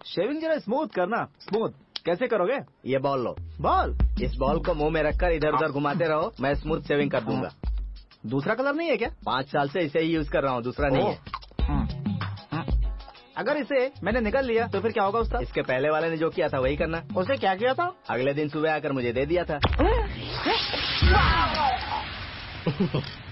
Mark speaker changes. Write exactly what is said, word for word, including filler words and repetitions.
Speaker 1: Shaving जरा smooth करना, smooth. कैसे करोगे?
Speaker 2: ये बॉल लो।
Speaker 1: बॉल?
Speaker 2: इस बॉल को मुंह में रखकर इधर उधर घुमाते रहो, मैं स्मूथ शेविंग कर दूंगा।
Speaker 1: दूसरा कलर नहीं है क्या?
Speaker 2: पाँच साल से इसे ही यूज कर रहा हूँ, दूसरा नहीं है।
Speaker 1: अगर इसे मैंने निकल लिया तो फिर क्या होगा उस्ताद?
Speaker 2: इसके पहले वाले ने जो किया था वही करना।
Speaker 1: उसे क्या किया था?
Speaker 2: अगले दिन सुबह आकर मुझे दे दिया था।